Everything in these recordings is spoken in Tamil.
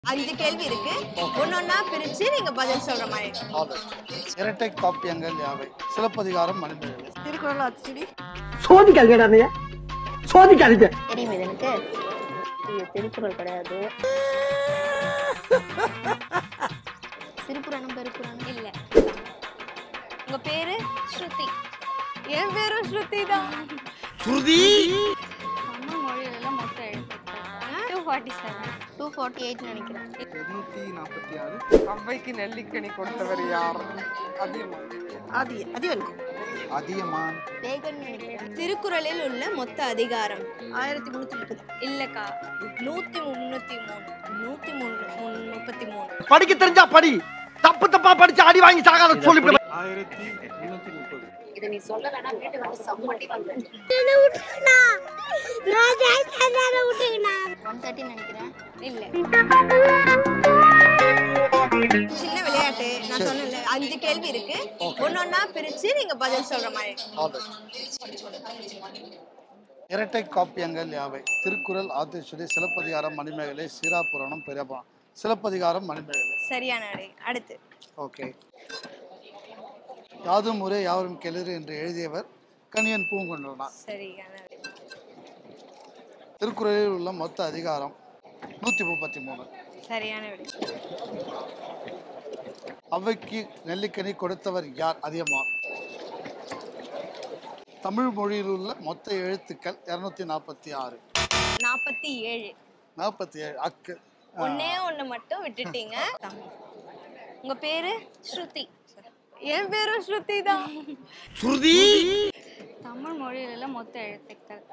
5 கேள்வி இருக்கு. ஒன்னொன்னா பிரிச்சு நீங்க பதில் சொல்ற மாதிரி. இரட்டை காப்பியங்கள் யாவை? சிலப்பதிகாரம், மணிமேகலை. திருக்குறள் அச்சுடி. சோதிக்காதீங்க, சோதிக்காதீங்க. தெரியுமே எனக்கு. இது திருக்குறள் கிடையாது. சிறுபுராணம் பெருப்புராணம் இல்ல. உங்க பேரு? ஸ்ருதி. என் பேரும் ஸ்ருதி தான். ஸ்ருதி. தமிழ் மொழியில மொத்த எழுத்து 247 248 நினைக்கிறேன். 246. அவ்வைக்கு நெல்லிக்கனி கொடுத்தவர் யார்? அதியமான். வேகன் நினைக்கிறேன். திருக்குறளில் உள்ள மொத்த அதிகாரம் 1330. இல்லக்கா, 133. 133. படிக்க தெரிஞ்சா படி, தப்பு தப்பா படிச்சு அடி வாங்கி சாகாத சொல்லிவிடு. 1330. இத நீ சொல்லலனா வீட்டுக்கு வந்து சம்மட்டி வந்து 130 நினைக்கிறேன். இல்ல. சின்ன விளையாட்டு. நான் சொன்னேன்ல 5 கேள்வி இருக்கு. ஒன்னொன்னா பிரிச்சு நீங்க பதில் சொல்ற மாதிரி. இரட்டை காப்பியங்கள் யாவை? திருக்குறள், ஆத்திச்சூடி, சிலப்பதிகாரம், மணிமேகலை, சீராபுராணம், பெரியபுராணம். சிலப்பதிகாரம், மணிமேகலை. சரியான விடை. அடுத்து. ஓகே. யாதும் ஊரே யாவரும் கேளீர் என்று எழுதியவர் கணியன் பூங்குன்றனார். சரியான விடை. திருக்குறளில் உள்ள மொத்த அதிகாரம் 133. சரியான விடை. அவ்வைக்கு நெல்லிக்கனி கொடுத்தவர் யார்? அதியமான். தமிழ் மொழியில் உள்ள மொத்த எழுத்துக்கள் 246. 47. 47. அக்கு. ஒன்னே ஒண்ணு மட்டும் விட்டுட்டீங்க. உங்க பேரு? ஸ்ருதி. என் பேரும் ஸ்ருதி தான். ஸ்ருதி. தமிழ் மொழியில மொத்த எழுத்துக்கள்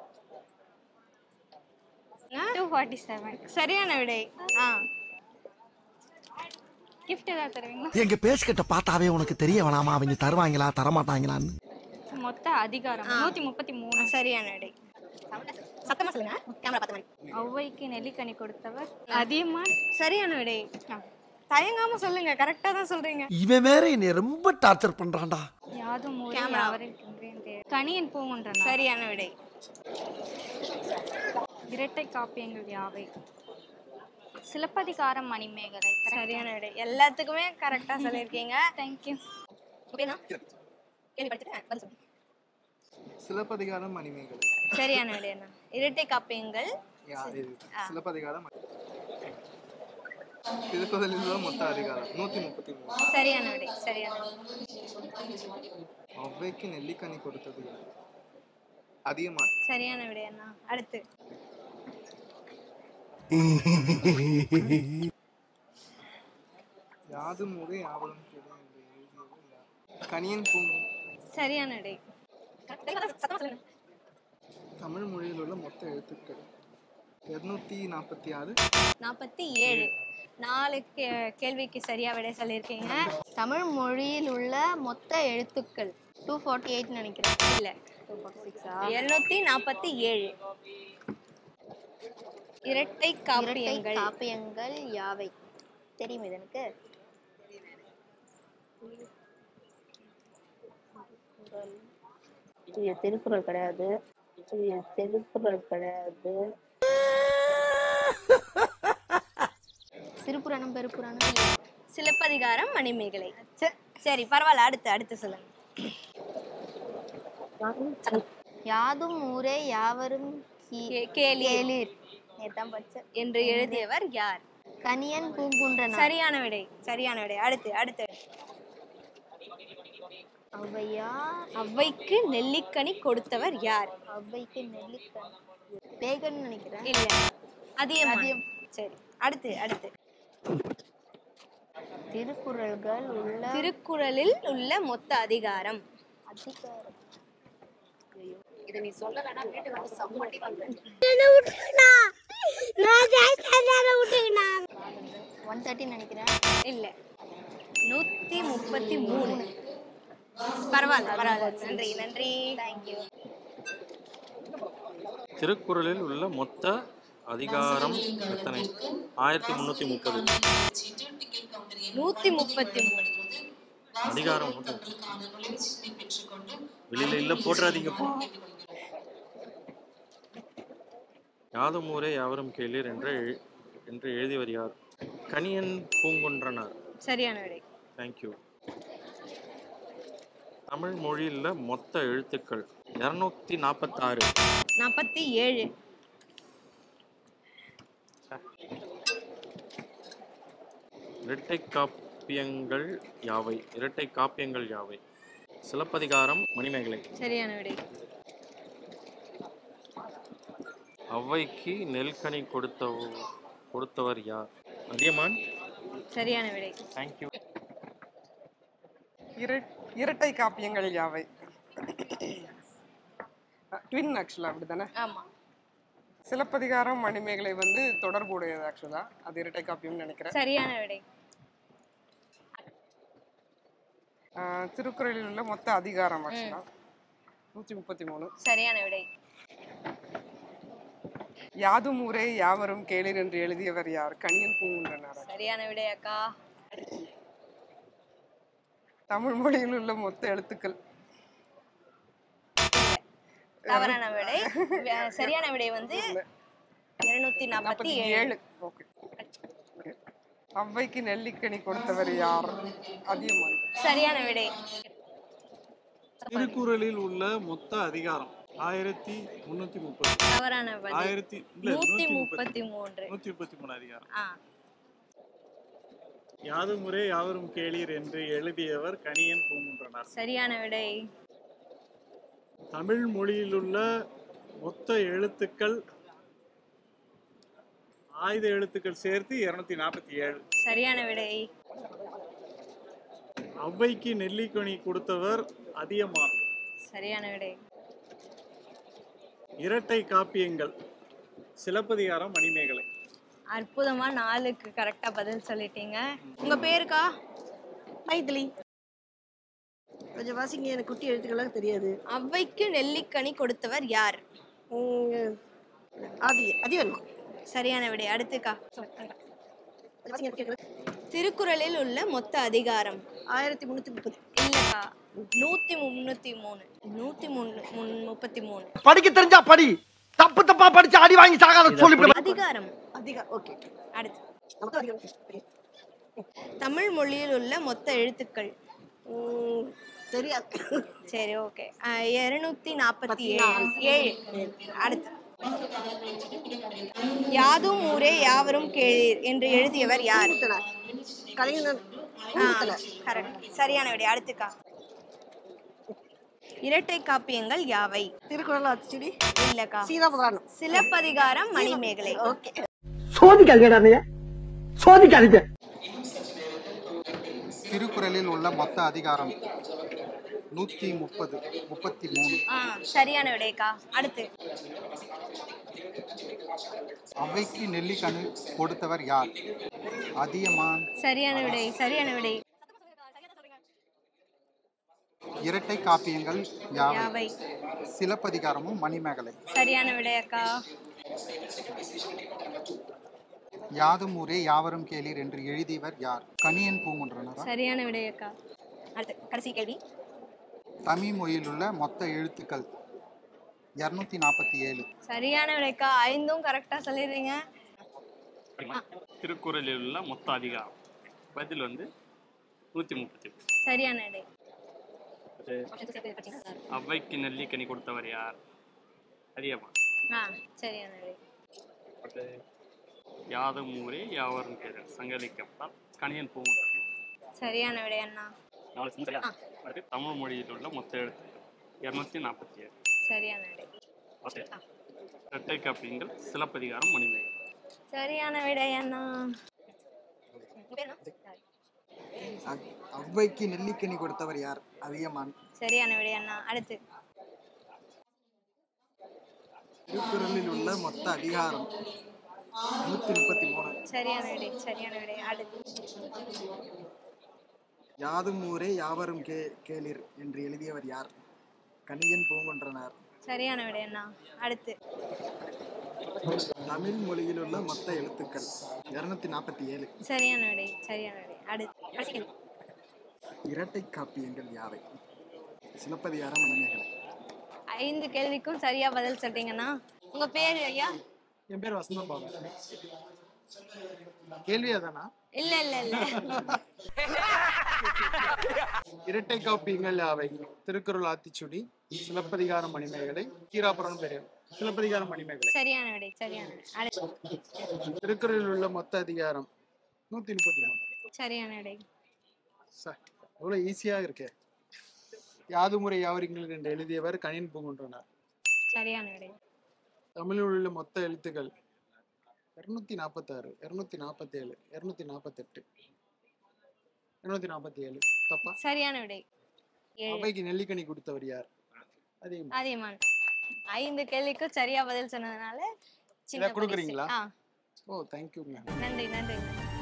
247. சரியான விடை. கிஃப்ட் ஏதாவது தருவீங்களா? எங்க பேசிக்கிட்ட பார்த்தாவே உனக்கு தெரிய வேணாமா அவங்க தருவாங்களா தரமாட்டாங்களான்னு? மொத்த அதிகாரம் 133. சரியான விடை. சத்தமா சொல்லுங்க. கேமரா பார்த்த மாதிரி. அவ்வைக்கு நெல்லிக்கனி கொடுத்தவர் அதியமான். சரியான விடை. தயங்காம சொல்லுங்க. கரெக்டா தான் சொல்றீங்க. இவன் வேற என்னை ரொம்ப டார்ச்சர் பண்றான்டா. யாதும் கேமரா கணியன் பூங்குன்றனார். சரியான விடை. இரட்டை காப்பியங்கள் யாவை? சிலப்பதிகாரம், மணிமேகலை. சரியான விடை. எல்லாத்துக்குமே கரெக்டா சொல்லிருக்கீங்க. Thank you. ஓகேனா? கேள்வி படிச்சிட்டேன். பதில் சொல்லுங்க. சிலப்பதிகாரம், மணிமேகலை. சரியான விடை என்ன? இரட்டை காப்பியங்கள் சிலப்பதிகாரம். திருக்குறளில் உள்ள மொத்த அதிகாரம் 133. சரியான விடை. சரியான. அவ்வைக்கு நெல்லிக்கனி கொடுத்தது யார்? அதியமான். சரியான விடை என்ன? அடுத்து. யாதும் ஊரே யாவரும் கேளீர் என்று எழுதியவர் யார்? கணியன் பூங்குன்றனார். சரியான விடை. சத்தமா சொல்லுங்க. தமிழ் மொழியில் உள்ள மொத்த எழுத்துக்கள் 246. 47. 4 கேள்விக்கு சரியா விடை சொல்லியிருக்கீங்க. தமிழ் மொழியில் உள்ள மொத்த எழுத்துக்கள் 248 நினைக்கிறேன். இல்ல, 247. இரட்டை காப்பியங்கள் யாவை? தெரியுமே எனக்கு. இது திருக்குறள் கிடையாது. இது திருக்குறள் கிடையாது. சிறுபுராணம் பெருப்புராணம். சிலப்பதிகாரம், மணிமேகலை. சரி, பரவாயில்ல. அடுத்து சொல்லுங்க. யாதும் ஊரே யாவரும் கேளீர் என்று எழுதியவர் யார்? கணியன் பூங்குன்றனார். சரியான விடை. சரியான விடை. அடுத்து. அவ்வைக்கு நெல்லிக்கனி கொடுத்தவர் யார்? அவ்வைக்கு நெல்லிக்கனி வேகன் நினைக்கிறேன். இல்ல, அதியமான். சரி, அடுத்து. திருக்குறளில் உள்ள மொத்த அதிகாரம். இத நீ சொல்லலனா வீட்டுக்கு வந்து சம்மட்டி வந்து 130 நினைக்கிறேன். இல்ல, 133. பரவாயில்ல. நன்றி. தேங்க்யூ. திருக்குறளில் உள்ள மொத்த அதிகாரம் எத்தனை? 1330. 133 அதிகாரம் வெளியில இல்ல போட்டுறாதீங்கப்பா. யாதும் ஊரே யாவரும் கேளீர் என்ற என்று எழுதியவர் யார்? கணியன் பூங்குன்றனார். சரியான விடை. தேங்க்யூ. தமிழ் மொழியில் மொத்த எழுத்துக்கள் 246. 47. இரட்டை காப்பியங்கள் யாவை? இரட்டை காப்பியங்கள் யாவை? சிலப்பதிகாரம், மணிமேகலை. சரியான விடை. ஔவைக்கு நெல்கனி கொடுத்தவர் யார்? அதியமான். சரியான விடை. தேங்க்யூ. இரட்டை காப்பியங்கள் யாவை? ட்வின் ஆக்சுவலா அப்படிதானே? ஆமா. சிலப்பதிகாரம், மணிமேகலை வந்து தொடர்புடையது ஆக்சுவலா. அது இரட்டை காப்பியம்னு நினைக்கிறேன். சரியான விடை. திருக்குறளில் உள்ள மொத்த அதிகாரம் ஆக்சுவலா 133. சரியான விடை. யாதும் ஊரே யாவரும் கேளீர் என்று எழுதியவர் யார்? கணியன் பூங்குன்றனார். சரியான விடை அக்கா. தமிழ் மொழியில் உள்ள மொத்த எழுத்துக்கள். தவறான விடை. சரியான விடை வந்து 247. ஓகே. ஔவைக்கு நெல்லிக்கனி கொடுத்தவர் யார்? அதியமான். சரியான விடை. திருக்குறளில் உள்ள மொத்த அதிகாரம் 1330. தவறான விடை. 133. 133 அதிகாரம். யாதும் ஊரே யாவரும் கேளீர் என்று எழுதியவர் கணியன் பூங்குன்றனார். சரியான விடை. தமிழ் மொழியிலுள்ள மொத்த எழுத்துக்கள் ஆயுத எழுத்துக்கள் சேர்த்து 247. சரியான விடை. ஔவைக்கு நெல்லிக்கனி கொடுத்தவர் அதியமான். சரியான விடை. இரட்டை காப்பியங்கள் சிலப்பதிகாரம், மணிமேகலை. அற்புதமா 4க்கு கரெக்டா பதில் சொல்லிட்டீங்க. உங்க பேருக்கா? மைதிலி. கொஞ்சம் வாசிங்க, எனக்கு குட்டி எழுத்துக்கெல்லாம் தெரியாது. ஔவைக்கு நெல்லிக்கனி கொடுத்தவர் யார்? அதியமான். சரியான விடை. அடுத்துக்கா. திருக்குறளில் உள்ள மொத்த அதிகாரம் 1330. இல்லக்கா, 133. 133. படிக்க தெரிஞ்சா படி, தப்பு தப்பா படிச்சு அடி வாங்கி சாகாத சொல்லி. அதிகாரம். ஓகே. அடுத்து. தமிழ் மொழியில் உள்ள மொத்த எழுத்துக்கள் தெரியாது. சரி, ஓகே. 247. அடுத்து. யாதும் ஊரே யாவரும் கேளீர் என்று எழுதியவர் யார்? கரெக்ட். சரியான விடை. அடுத்துக்கா. இரட்டை காப்பியங்கள் யாவை? திருக்குறள், ஆத்திச்சூடி. இல்லக்கா, சீதாபுராணம். சிலப்பதிகாரம், மணிமேகலை. ஓகே. சோதிக்காதீங்க. திருக்குறளில் உள்ள மொத்த அதிகாரம் 133. சரியான விடைக்கா. அடுத்து. ஔவைக்கு நெல்லிக்கனி கொடுத்தவர் யார்? அதியமான். சரியான விடை. சரியான விடை. இரட்டை காப்பியங்கள் யாவை? யாவை? சிலப்பதிகாரமும், மணிமேகலை. சரியான விடை அக்கா. யாதும் ஊரே யாவரும் கேளீர் என்று எழுதியவர் யார்? கணியன் பூங்குன்றனார். சரியான விடை அக்கா. அடுத்து கடைசி கேள்வி. தமிழ் மொழியில் உள்ள மொத்த எழுத்துக்கள் 247. சரியான விடைக்கா. 5ம் கரெக்டா சொல்லிடுறீங்க. திருக்குறளில் உள்ள மொத்த அதிகாரம் பதில் வந்து 130. சரியான விடை. ஔவைக்கு நெல்லிக்கனி கொடுத்தவர் யார்? அதியமான். சரியான விடை. யாதும் ஊரே யாவரும் கேளீர் சங்கலிக்கப்பட்டால் கணியன் பூங்குன்றனார். சரியான விடை அண்ணா. தமிழ் மொழியில் உள்ள மொத்த எழுத்துக்கள் 247. சரியான விடை. இரட்டை காப்பியங்கள் சிலப்பதிகாரம், மணிமேகலை. சரியான விடை அண்ணா. ஔவைக்கு நெல்லிக்கனி கொடுத்தவர் யார்? அதியமான். சரியான விடை அண்ணா. அடுத்து. திருக்குறளில் உள்ள மொத்த அதிகாரம் 133. சரியான விடை. சரியான விடை. அடுத்து. யாதும் ஊரே யாவரும் கேளீர் என்று எழுதியவர் யார்? கணியன் பூங்குன்றனார். சரியான விடை அண்ணா. அடுத்து. தமிழ் மொழியில் உள்ள மொத்த எழுத்துக்கள் 247. சரியான விடை. சரியான விடை. அடுத்து. இரட்டை காப்பியங்கள் யாவை? சிலப்பதிகாரம், மணிமேகலை. 5 கேள்விக்கும் சரியா பதில் சொல்றீங்கன்னா. உங்க பேரு ஐயா? என் பேர் வசந்தபாலன். கேள்வியா தானா? இல்ல இல்ல இல்ல. இரட்டை காப்பியங்கள் யாவை? திருக்குறள், ஆத்திச்சூடி, சிலப்பதிகாரம், மணிமேகலை, கீராபுரம், பெரியார். சிலப்பதிகாரம், மணிமேகலை. சரியான விடை, சரியான விடை. திருக்குறளில் உள்ள மொத்த அதிகாரம் 133. சரியான விடை. எவ்வளவு ஈஸியா இருக்கே. யாதுமுறை யாவருங்கள் என்று எழுதியவர் கணியன் பூங்குன்றனார். சரியான விடை. தமிழில் உள்ள மொத்த எழுத்துக்கள் 246, 247, 248, 247. தப்பா? சரியான விடை. அவைக்கு நெல்லிக்கனி கொடுத்தவர் யார்? அதியமான். 5 கேள்விக்கும் சரியா பதில் சொன்னதுனால இதை கொடுக்குறீங்களா? ஆ. ஓ, தேங்க்யூங்க. நன்றி நன்றி.